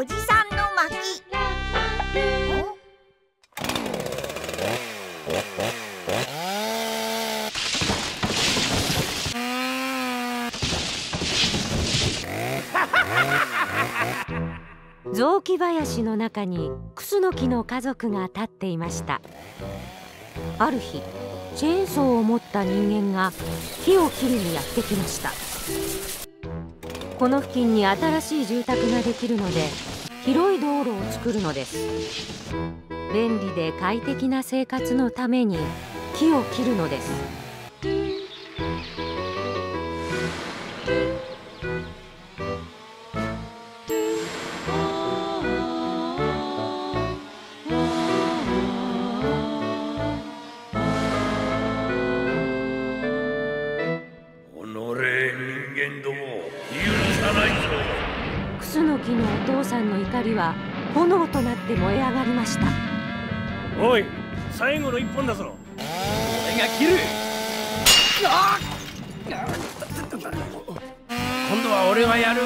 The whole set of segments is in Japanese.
おじさんの薪。 雑木林の中にクスノキの家族が立っていました。ある日、チェーンソーを持った人間が木を切りにやってきました。この付近に新しい住宅ができるので、広い道路を作るのです。便利で快適な生活のために木を切るのです。クスノキのお父さんの怒りは炎となって燃え上がりました。 おい、最後の一本だぞ。俺が切る。今度は俺がやる。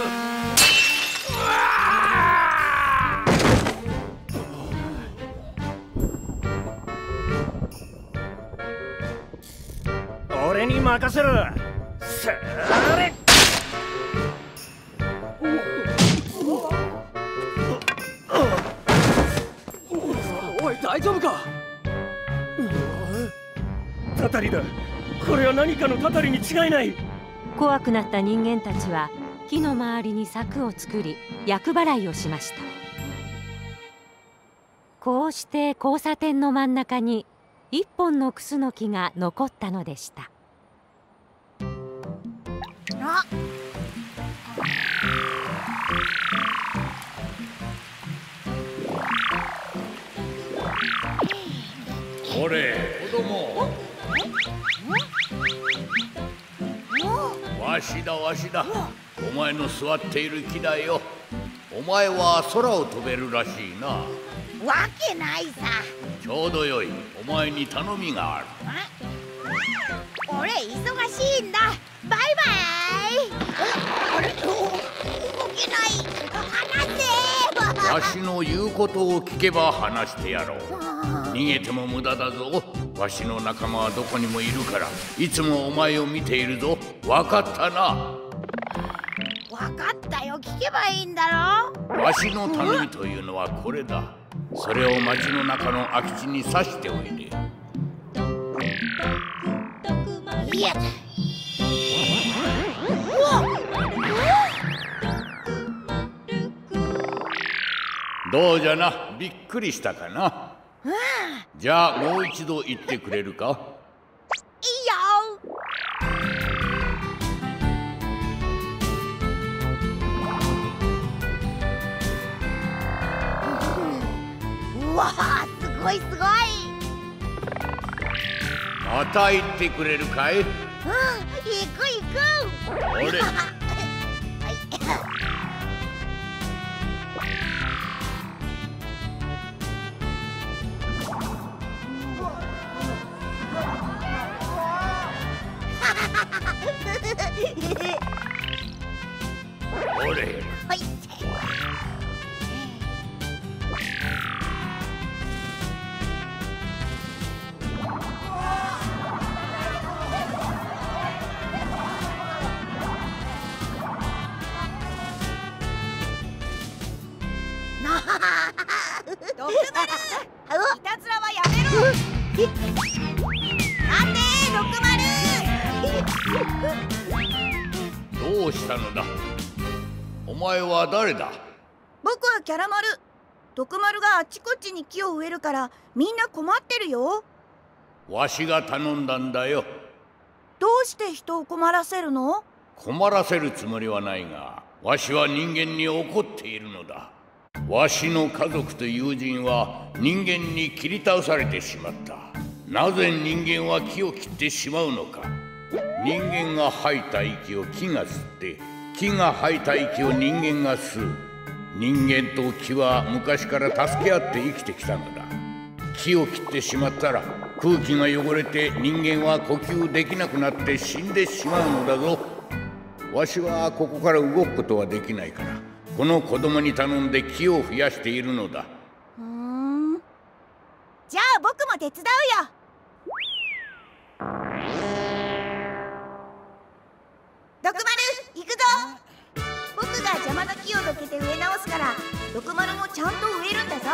俺に任せろ。それ。おい、大丈夫か。タタリだ。これは何かのタタリに違いない。 怖くなった人間たちは木の周りに柵を作り、厄払いをしました。こうして交差点の真ん中に一本のクスノキが残ったのでした。 おれ、子供。わしだわしだ。お前の座っている木だよ。お前は空を飛べるらしいな。 わけないさ。 ちょうどよい。お前に頼みがある。 俺忙しいんだ。バイバイ。あれ、動けない。離せ。 わしの言うことを聞けば話してやろう。逃げても無駄だぞ。わしの仲間はどこにもいるから、いつもお前を見ているぞ。わかったな。 わかったよ。聞けばいいんだろ。 わしの頼みというのはこれだ。それを町の中の空き地に刺しておいで。 いや。 どうじゃな、びっくりしたかな。じゃあもう一度言ってくれるか。 いいよ。うわあ、すごいすごい。 また言ってくれるかい。 行く行く。 あれ。おれ。 はい。 毒丸、いたずらはやめろ。なんで毒丸。 どうしたのだ。お前は誰だ。 僕はキャラ丸。毒丸があちこちに木を植えるからみんな困ってるよ。 わしが頼んだんだよ。 どうして人を困らせるの？ 困らせるつもりはないが、わしは人間に怒っているのだ。わしの家族と友人は人間に切り倒されてしまった。なぜ人間は木を切ってしまうのか。人間が吐いた息を木が吸って、木が吐いた息を人間が吸う。人間と木は昔から助け合って生きてきたのだ。木を切ってしまったら空気が汚れて人間は呼吸できなくなって死んでしまうのだぞ。わしはここから動くことはできないから、 この子供に頼んで木を増やしているのだ。 じゃあ僕も手伝うよ。毒丸行くぞ。僕が邪魔な木をどけて植え直すから、毒丸もちゃんと植えるんだぞ。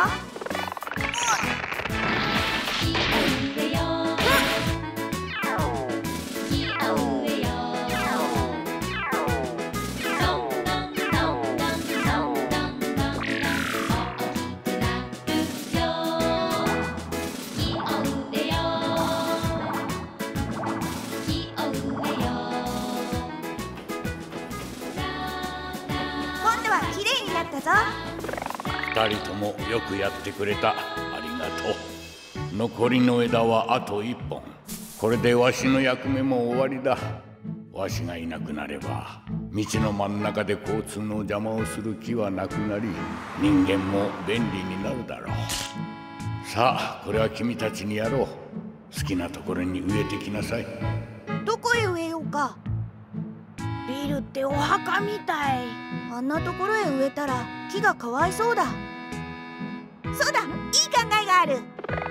2人ともよくやってくれた。ありがとう。残りの枝はあと1本。これでわしの役目も終わりだ。わしがいなくなれば道の真ん中で交通の邪魔をする木はなくなり、人間も便利になるだろう。さあこれは君たちにやろう。好きなところに植えてきなさい。 どこへ植えようか。 ビルってお墓みたい。 あんなところへ植えたら木がかわいそうだ。そうだ、いい考えがある。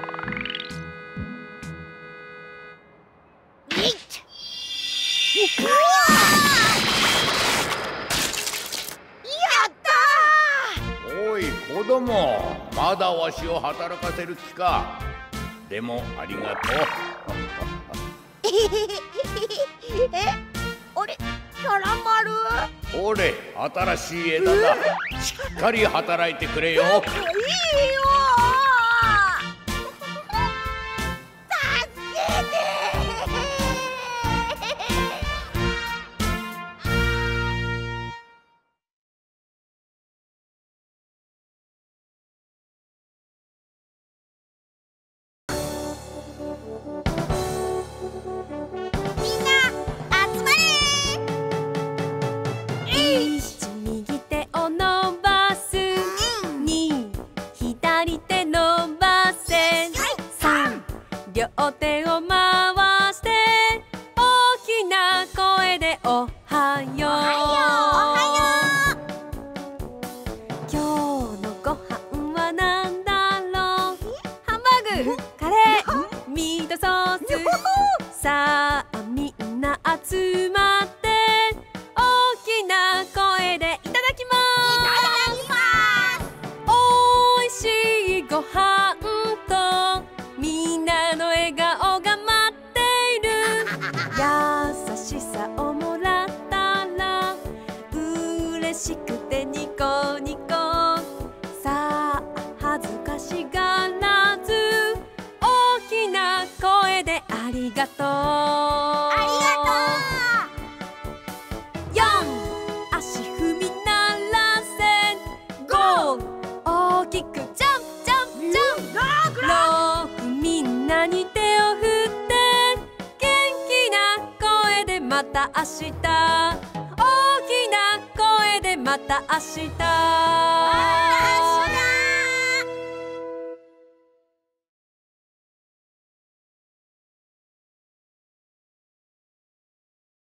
やったー！おい子供、まだわしを働かせる気か。でもありがとう。 あれ、キャラ丸。 ほれ、新しい枝だ。しっかり働いてくれよ。いいよ。 両手を回して大きな声でおはよう。今日のご飯はなんだろう。ハンバーグ、カレー、ミートソース。さあみんな集まって大きな声でいただきます。おいしいご飯とみんなの笑顔が待っている。優しさをもらったら嬉しくてニコニコ。さあ恥ずかしがらず大きな声でありがとう。 ありがとう。 4、足踏み鳴らせ。5、大きくジャンプジャンプジャンプ。6、みんなに手を振って元気な声でまた明日。大きな声でまた明日。